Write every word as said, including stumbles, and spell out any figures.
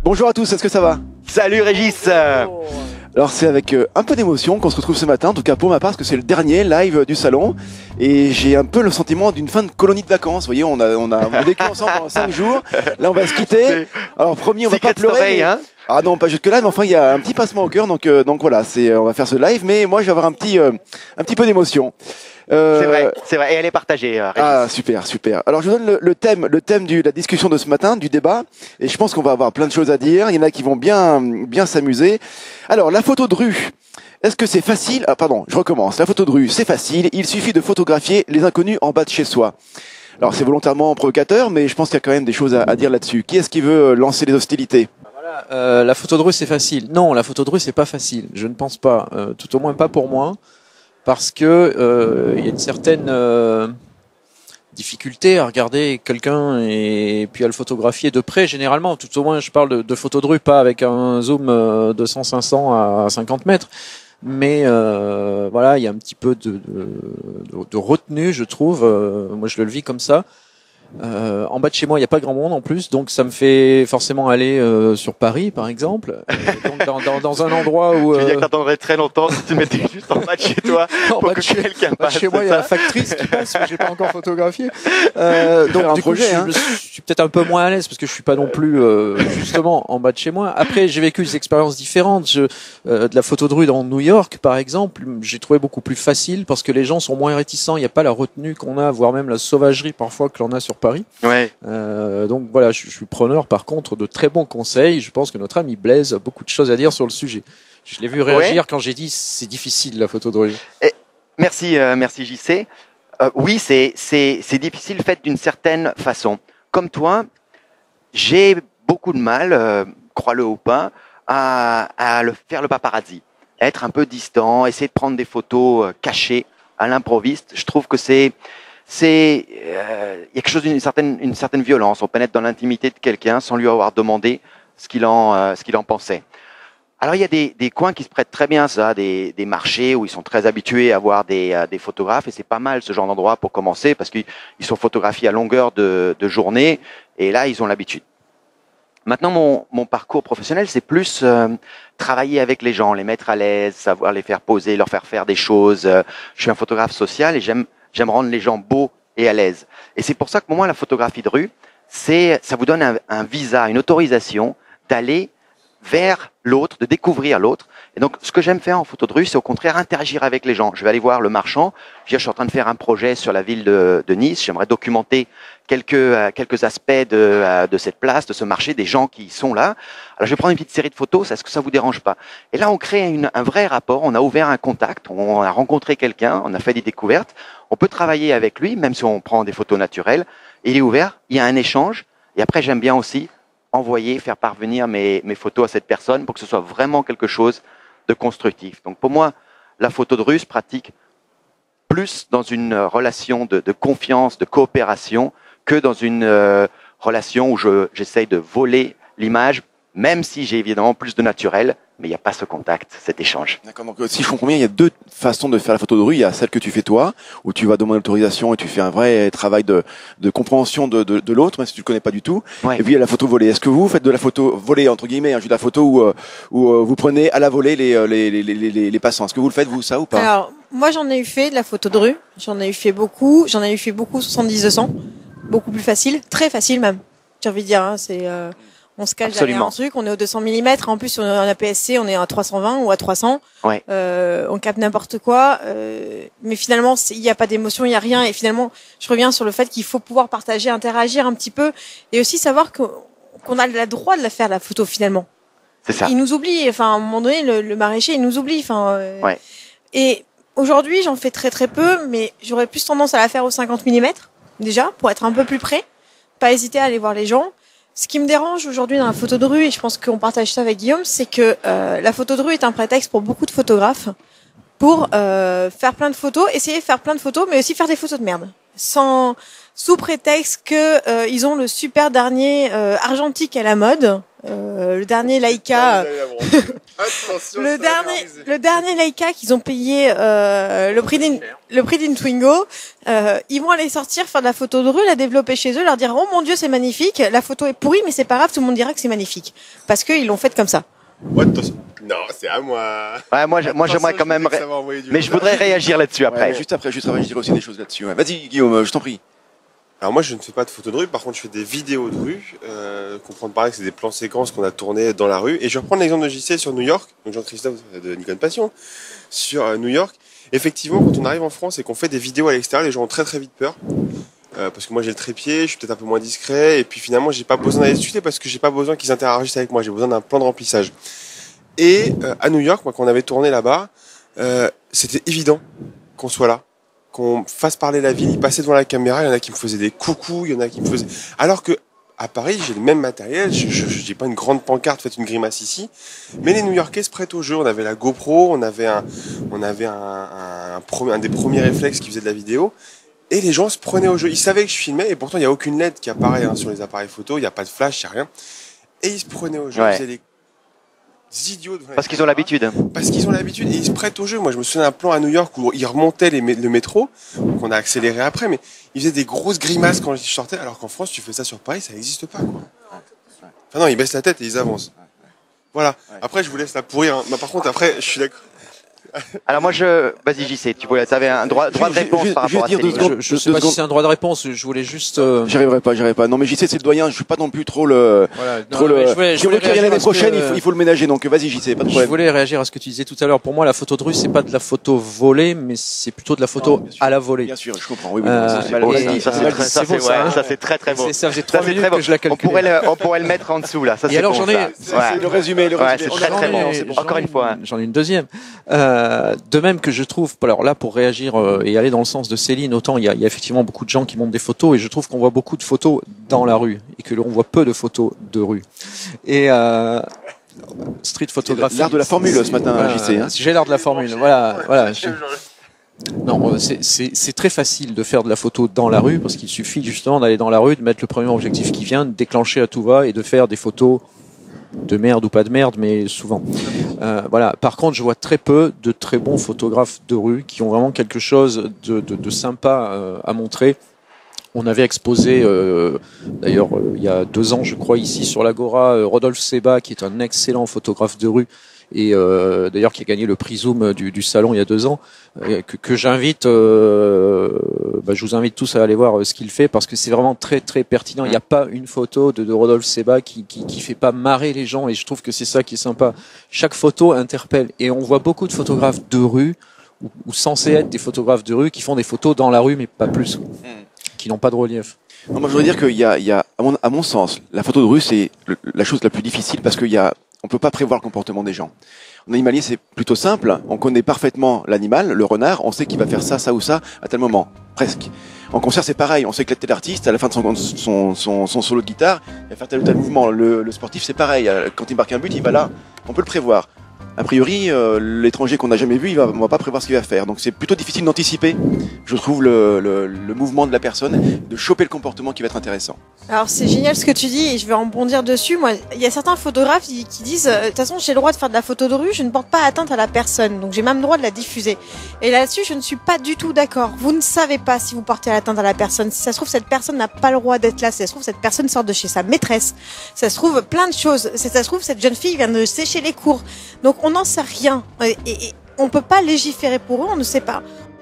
Bonjour à tous, est-ce que ça va? Salut Régis. Alors c'est avec euh, un peu d'émotion qu'on se retrouve ce matin, en tout cas pour ma part, parce que c'est le dernier live du salon. Et j'ai un peu le sentiment d'une fin de colonie de vacances. Vous voyez, on a, on a vécu ensemble pendant cinq jours. Là, on va se quitter. Alors promis, on va pas pleurer. Oreille, mais... hein Ah non, pas jusque là, mais enfin il y a un petit passement au cœur. Donc, euh, donc voilà, c'est, on va faire ce live. Mais moi, je vais avoir un petit, euh, un petit peu d'émotion. Euh... C'est vrai, c'est vrai, et elle est partagée. Euh, ah super, super. Alors je vous donne le, le thème, le thème de la discussion de ce matin, du débat, et je pense qu'on va avoir plein de choses à dire. Il y en a qui vont bien, bien s'amuser. Alors la photo de rue, est-ce que c'est facile? Ah pardon, je recommence. La photo de rue, c'est facile. Il suffit de photographier les inconnus en bas de chez soi. Alors c'est volontairement provocateur, mais je pense qu'il y a quand même des choses à, à dire là-dessus. Qui est-ce qui veut lancer les hostilités? Voilà, euh, la photo de rue c'est facile. Non, la photo de rue c'est pas facile. Je ne pense pas, euh, tout au moins pas pour moi. Parce que euh, il y a une certaine euh, difficulté à regarder quelqu'un et puis à le photographier de près. Généralement, tout au moins, je parle de, de photos de rue, pas avec un zoom de cent, cinq cents à cinquante mètres. Mais euh, voilà, il y a un petit peu de, de, de retenue, je trouve. Euh, moi, je le vis comme ça. Euh, en bas de chez moi, il n'y a pas grand monde en plus, donc ça me fait forcément aller euh, sur Paris, par exemple, euh, donc dans, dans, dans un endroit où. Euh... Tu veux dire que t'attendrais très longtemps si tu mettais juste en bas de chez toi en pour bas que chez, quelqu'un passe. Chez moi, il y a la factrice qui passe, mais j'ai pas encore photographié. Euh, donc un du projet, coup, hein. je, je suis peut-être un peu moins à l'aise parce que je suis pas non plus euh, justement en bas de chez moi. Après, j'ai vécu des expériences différentes. Je, euh, de la photo de rue dans New York, par exemple, j'ai trouvé beaucoup plus facile parce que les gens sont moins réticents. Il n'y a pas la retenue qu'on a, voire même la sauvagerie parfois que l'on a sur Paris. Ouais. Euh, donc voilà, je, je suis preneur par contre de très bons conseils. Je pense que notre ami Blaise a beaucoup de choses à dire sur le sujet. Je l'ai vu réagir ouais. quand j'ai dit c'est difficile la photo de rue. Et merci, euh, merci J C. Euh, oui, c'est c'est c'est difficile fait d'une certaine façon. Comme toi, j'ai beaucoup de mal, euh, crois-le ou pas, à, à le faire le paparazzi, être un peu distant, essayer de prendre des photos euh, cachées à l'improviste. Je trouve que c'est c'est euh, il y a quelque chose d'une certaine une certaine violence. On pénètre dans l'intimité de quelqu'un sans lui avoir demandé ce qu'il en euh, ce qu'il en pensait. Alors il y a des des coins qui se prêtent très bien à ça, des des marchés où ils sont très habitués à avoir des euh, des photographes et c'est pas mal ce genre d'endroit pour commencer parce qu'ils ils sont photographiés à longueur de de journée et là ils ont l'habitude. Maintenant mon mon parcours professionnel c'est plus euh, travailler avec les gens, les mettre à l'aise, savoir les faire poser, leur faire faire des choses. Je suis un photographe social et j'aime J'aime rendre les gens beaux et à l'aise. Et c'est pour ça que pour moi, la photographie de rue, c'est, ça vous donne un, un visa, une autorisation d'aller vers l'autre, de découvrir l'autre. Et donc, ce que j'aime faire en photo de rue, c'est au contraire interagir avec les gens. Je vais aller voir le marchand. Je, dire, je suis en train de faire un projet sur la ville de, de Nice. J'aimerais documenter quelques, euh, quelques aspects de, euh, de cette place, de ce marché, des gens qui sont là. Alors, je vais prendre une petite série de photos. Est-ce que ça vous dérange pas? Et là, on crée une, un vrai rapport. On a ouvert un contact. On a rencontré quelqu'un. On a fait des découvertes. On peut travailler avec lui, même si on prend des photos naturelles. Il est ouvert. Il y a un échange. Et après, j'aime bien aussi envoyer, faire parvenir mes, mes photos à cette personne pour que ce soit vraiment quelque chose de constructif. Donc pour moi, la photo de rue se pratique plus dans une relation de, de confiance, de coopération, que dans une euh, relation où je, j'essaye de voler l'image, même si j'ai évidemment plus de naturel, mais il n'y a pas ce contact, cet échange. D'accord, donc si je comprends bien, il y a deux façons de faire la photo de rue. Il y a celle que tu fais toi, où tu vas demander l'autorisation et tu fais un vrai travail de, de compréhension de, de, de l'autre, même si tu le connais pas du tout. Ouais. Et puis il y a la photo volée. Est-ce que vous faites de la photo volée, entre guillemets, hein, juste la photo où, où vous prenez à la volée les, les, les, les, les, les passants? Est-ce que vous le faites, vous, ça ou pas? Alors, moi j'en ai eu fait de la photo de rue. J'en ai eu fait beaucoup. J'en ai eu fait beaucoup soixante-dix deux cents. Beaucoup plus facile. Très facile même. J'ai envie de dire, hein, c'est... Euh... On se cache Absolument. derrière un truc, on est au deux cents millimètres, en plus on a un A P S C, on est à trois cent vingt ou à trois cents, ouais. euh, on capte n'importe quoi, euh, mais finalement il n'y a pas d'émotion, il n'y a rien, et finalement je reviens sur le fait qu'il faut pouvoir partager, interagir un petit peu, et aussi savoir que, qu'on a le droit de la faire la photo finalement. C'est ça. Il nous oublie, enfin à un moment donné le, le maraîcher il nous oublie, enfin. Euh, ouais. Et aujourd'hui j'en fais très très peu, mais j'aurais plus tendance à la faire au cinquante millimètres déjà pour être un peu plus près, pas hésiter à aller voir les gens. Ce qui me dérange aujourd'hui dans la photo de rue, et je pense qu'on partage ça avec Guillaume, c'est que euh, la photo de rue est un prétexte pour beaucoup de photographes pour euh, faire plein de photos, essayer de faire plein de photos, mais aussi faire des photos de merde, sans sous prétexte que euh, ils ont le super dernier euh, argentique à la mode, euh, le dernier Leica. Attention, Le ça dernier, va arriver. le dernier Leica qu'ils ont payé euh, le prix d'une le prix d'une Twingo, euh, ils vont aller sortir faire de la photo de rue, la développer chez eux, leur dire oh mon Dieu c'est magnifique, la photo est pourrie mais c'est pas grave, tout le monde dira que c'est magnifique parce qu'ils l'ont fait comme ça. Ouais, attention. Non, c'est à moi. Ouais, moi, je- moi, j'aimerais Attention, quand même. je disais que ré- ça va envoyer du Mais je lourd. voudrais réagir là-dessus après. Ouais, juste après, juste après, je dirai aussi des choses là-dessus. Ouais. Vas-y, Guillaume, euh, je t'en prie. Alors moi, je ne fais pas de photos de rue. Par contre, je fais des vidéos de rue. Euh, comprendre par là que c'est des plans séquences qu'on a tournés dans la rue. Et je vais reprendre l'exemple de J C sur New York. Donc Jean-Christophe de Nikon Passion. Sur euh, New York. Effectivement, quand on arrive en France et qu'on fait des vidéos à l'extérieur, les gens ont très très vite peur. Euh, parce que moi j'ai le trépied, je suis peut-être un peu moins discret. Et puis finalement, j'ai pas besoin d'aller discuter parce que j'ai pas besoin qu'ils interagissent avec moi. J'ai besoin d'un plan de remplissage. Et euh, à New York, moi, quand on avait tourné là-bas, euh, c'était évident qu'on soit là, qu'on fasse parler la ville. Ils passaient devant la caméra, il y en a qui me faisaient des coucous, il y en a qui me faisaient. Alors que à Paris, j'ai le même matériel. Je, je, j'ai pas une grande pancarte, faites une grimace ici. Mais les New-Yorkais se prêtent au jeu. On avait la GoPro, on avait un, on avait un, un, un, premier, un des premiers réflexes qui faisait de la vidéo. Et les gens se prenaient au jeu. Ils savaient que je filmais, et pourtant il y a aucune L E D qui apparaît hein, sur les appareils photo. Il y a pas de flash, il y a rien. Et ils se prenaient au jeu. Ouais. Ils faisaient des idiots devant la Parce qu'ils ont caméra. l'habitude. Parce qu'ils ont l'habitude et ils se prêtent au jeu. Moi, je me souviens d'un plan à New York où ils remontaient les mé- le métro, qu'on a accéléré après, mais ils faisaient des grosses grimaces quand je sortais, alors qu'en France, tu fais ça sur Paris, ça n'existe pas, quoi. Enfin non, ils baissent la tête et ils avancent. Voilà. Après, je vous laisse la pourrir. Hein. Mais par contre, après, je suis d'accord. Alors moi, je. Vas-y, J C, tu voulais, avais un droit, droit de Juste- réponse juste- par juste rapport à dire deux Céline. secondes. Je, je sais Deux pas si secondes. c'est un droit de réponse. Je voulais juste. euh, J'y arriverai pas, j'y arriverai pas. Non, mais J C, c'est le doyen, je suis pas non plus trop le. voilà. Trop Non, mais le. je voulais, je Si on voulais veut qu'il y ait réagir l'année à ce que- prochaine, il faut, il faut le ménager, donc vas-y, J C, pas de Je problème. voulais réagir à ce que tu disais tout à l'heure. Pour moi, la photo de rue, c'est pas de la photo volée, mais c'est plutôt de la photo Non, bien sûr. à la volée. Bien sûr, je comprends, oui, oui. Euh, non, C'est mal beau, et- ça, dit, ça, c'est c'est mal très, dit. ça, c'est c'est beau, ça, ouais, hein. ça, c'est très très beau. C'est- Ça faisait Ça, trois c'est minutes très beau. que je la On calculais. pourrait le, on pourrait le mettre en dessous là. Ça, Et c'est alors, bon, j'en ai- ça. C'est Ouais. c'est le résumé, le Ouais, résumé. c'est On très, a très vraiment, bon. c'est bon. Encore une fois. J'en ai une deuxième. Euh, de même que je trouve, alors là, pour réagir euh, et aller dans le sens de Céline, autant il y a, il y a effectivement beaucoup de gens qui montent des photos et je trouve qu'on voit beaucoup de photos dans la rue et que l'on voit peu de photos de rue. Et euh, street photographie. L'art de la formule ce matin, Voilà, J C. Hein. J'ai l'art de la formule. Voilà, voilà. je- Non, c'est- c'est c'est très facile de faire de la photo dans la rue parce qu'il suffit justement d'aller dans la rue, de mettre le premier objectif qui vient, de déclencher à tout va et de faire des photos de merde ou pas de merde, mais souvent. Euh, voilà. Par contre, je vois très peu de très bons photographes de rue qui ont vraiment quelque chose de, de, de sympa euh, à montrer. On avait exposé, euh, d'ailleurs, euh, il y a deux ans, je crois, ici sur l'Agora, euh, Rodolphe Seba, qui est un excellent photographe de rue, et euh, d'ailleurs qui a gagné le prix Zoom du, du salon il y a deux ans, euh, que, que j'invite, euh, bah, je vous invite tous à aller voir euh, ce qu'il fait parce que c'est vraiment très très pertinent. Il n'y a pas une photo de, de Rodolphe Seba qui, qui qui fait pas marrer les gens et je trouve que c'est ça qui est sympa. Chaque photo interpelle et on voit beaucoup de photographes de rue ou, ou censés être des photographes de rue qui font des photos dans la rue mais pas plus, qui n'ont pas de relief. Non, moi, je voudrais dire qu'il y a, il y a à, mon, à mon sens, la photo de rue, c'est le- la chose la plus difficile parce qu'il y a, on peut pas prévoir le comportement des gens. En animalier, c'est plutôt simple. On connaît parfaitement l'animal, le renard. On sait qu'il va faire ça, ça ou ça à tel moment, presque. En concert, c'est pareil. On sait que tel artiste, à la fin de son, son, son, son solo de guitare, il va faire tel ou tel mouvement. Le, le sportif, c'est pareil. Quand il marque un but, il va là. On peut le prévoir. A priori, euh, l'étranger qu'on n'a jamais vu, il va, on va pas prévoir ce qu'il va faire. Donc c'est plutôt difficile d'anticiper, je trouve, le, le, le mouvement de la personne, de choper le comportement qui va être intéressant. Alors c'est génial ce que tu dis et je vais rebondir dessus. Moi, il y a certains photographes qui, qui disent euh, de toute façon, j'ai le droit de faire de la photo de rue, je ne porte pas atteinte à la personne, donc j'ai même le droit de la diffuser. Et là-dessus, je ne suis pas du tout d'accord. Vous ne savez pas si vous portez atteinte à la personne. Si ça se trouve, cette personne n'a pas le droit d'être là. Si ça se trouve, cette personne sort de chez sa maîtresse. Si ça se trouve, plein de choses. Si ça se trouve, cette jeune fille vient de sécher les cours. Donc on n'en sait rien. Et, et, et on peut pas légiférer pour eux, on ne sait pas.